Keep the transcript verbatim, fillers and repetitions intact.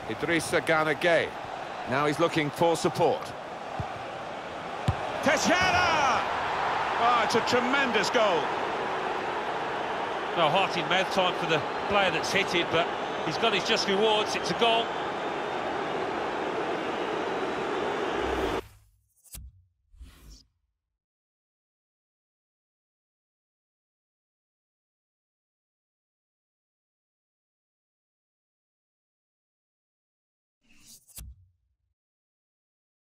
Idrissa Gana Gueye. Now he's looking for support. Teixeira! Oh, it's a tremendous goal. No heart in mouth time for the player that's hit it, but he's got his just rewards. It's a goal.